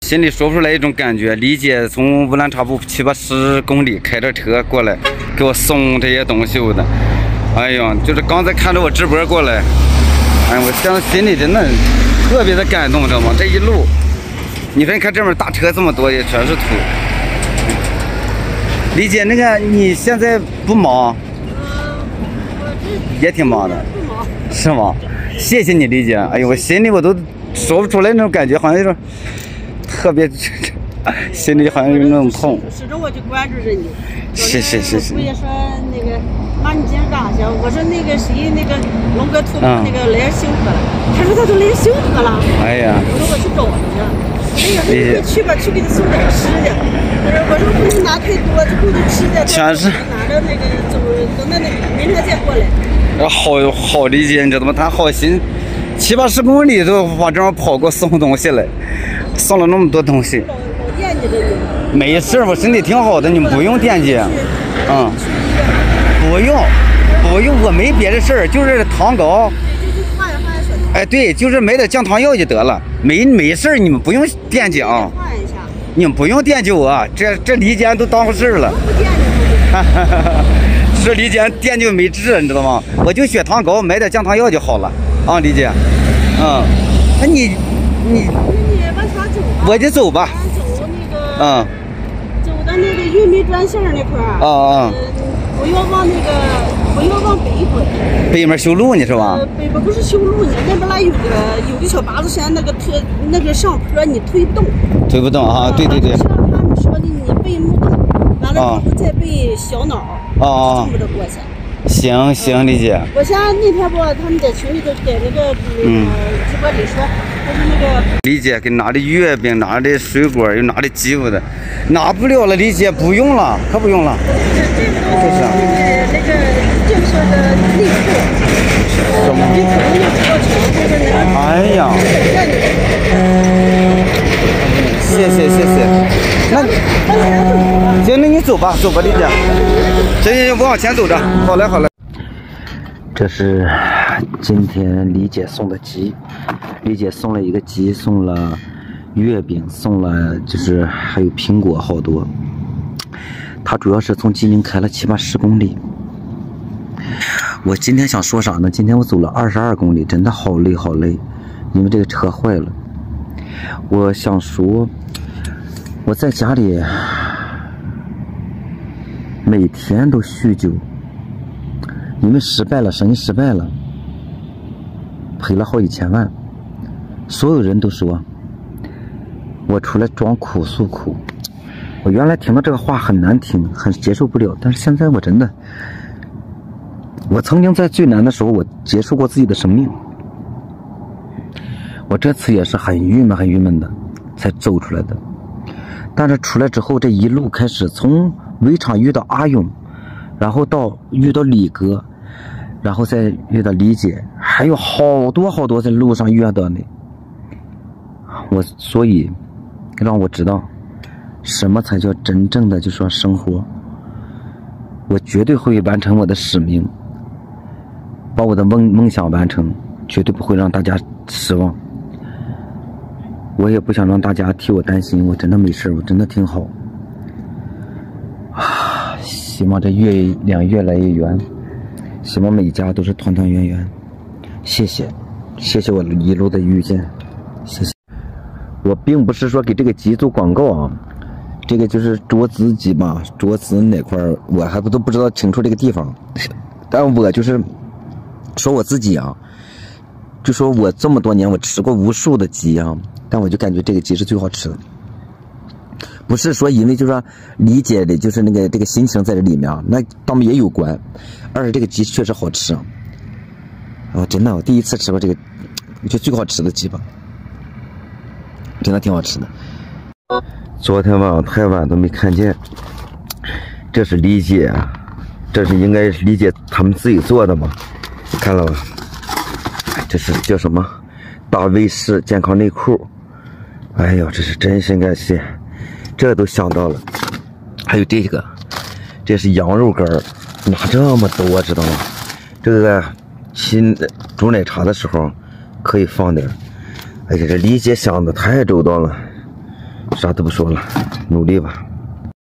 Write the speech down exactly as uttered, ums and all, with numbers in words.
心里说不出来一种感觉。李姐从乌兰察布七八十公里开着车过来，给我送这些东西的。哎呀，就是刚才看着我直播过来，哎，我现在心里真的特别的感动，知道吗？这一路，你说你看这边大车这么多，也全是土。李姐，那个你现在不忙？也挺忙的，是吗？谢谢你，李姐。哎呦，我心里我都说不出来那种感觉，好像有种特别，心里好像有那种痛。 始终我就关注着你。 是是是是。 我也说那个，妈，你今天干啥去？我说那个谁，那个龙哥突破那个来星河了。他说他都来星河了。 哎呀。 我说我去找他去。哎呀，你去吧，去给他送点吃的。我说我说不能拿太多，就够他吃的。 全是。 拿着那个走，等到那明天再过来。 好好理解，你知道吗？他好心，七八十公里都往这儿跑过送东西来，送了那么多东西。 老老惦记着你。 没事，我身体挺好的，你们不用惦记。嗯，不用，不用，我没别的事儿，就是糖膏。哎，对，就是买点降糖药就得了，没没事儿，你们不用惦记啊。你们不用惦记我，这这李姐都当回事儿了。哈哈哈哈。是李姐惦记没治，你知道吗？我就血糖高，买点降糖药就好了啊，李姐。嗯，那你你你往前走吧。 我就走吧。 走那个。 嗯。 走到那个玉梅专线那块儿。 啊啊。 我要往那个，我要往北滚。 北面修路呢是吧？ 呃，北边不是修路呢，那边来有个有个小八字山，那个特那个上坡你推不动。 推不动啊？对对对。 像他们说的，你背木头，完了之后再背小脑。 哦， 这么着过去。 行行，李姐。 我像那天不，他们在群里头在那个嗯直播里说，就是那个李姐给拿的月饼，拿的水果，又拿的鸡巴的，拿不了了，李姐不用了，可不用了。 这个都是那个那个建设的内裤，什么？这可能就比较长，就是那个。 哎呀。谢谢谢谢。那行，那你走吧，走吧，李姐。行行行，我往前走着。好嘞好嘞。这是今天李姐送的鸡，李姐送了一个鸡，送了月饼，送了就是还有苹果好多。她主要是从济宁开了七八十公里。我今天想说啥呢？今天我走了二十二公里，真的好累好累，因为这个车坏了。我想说，我在家里每天都酗酒，因为失败了，生意失败了，赔了好几千万。所有人都说我出来装苦诉苦，我原来听到这个话很难听，很接受不了，但是现在我真的，我曾经在最难的时候，我结束过自己的生命。我这次也是很郁闷很郁闷的才走出来的，但是出来之后，这一路开始从围场遇到阿勇，然后到遇到李哥，然后再遇到李姐，还有好多好多在路上遇到的。我所以让我知道什么才叫真正的就说生活。我绝对会完成我的使命，把我的梦梦想完成，绝对不会让大家失望。我也不想让大家替我担心，我真的没事，我真的挺好。啊，希望这月亮越来越圆，希望每家都是团团圆圆。谢谢，谢谢我一路的遇见，谢谢。我并不是说给这个鸡做广告啊，这个就是卓资鸡吧，卓资哪块我还不都不知道清楚这个地方，但我就是说我自己啊，就说我这么多年我吃过无数的鸡啊，但我就感觉这个鸡是最好吃的。不是说因为就是说理解的就是那个这个心情在这里面啊，那当然也有关，而且这个鸡确实好吃啊。哦，真的，我第一次吃过这个，我觉得最好吃的鸡吧，真的挺好吃的。昨天晚上太晚都没看见，这是李姐，这是应该是李姐他们自己做的嘛，看了吧？这是叫什么？大卫士健康内裤。哎呦，这是真心感谢，这都想到了。还有这个，这是羊肉干儿，拿这么多，知道吗？这个新煮奶茶的时候可以放点。哎呀，这李姐想的太周到了。 啥都不说了，努力吧。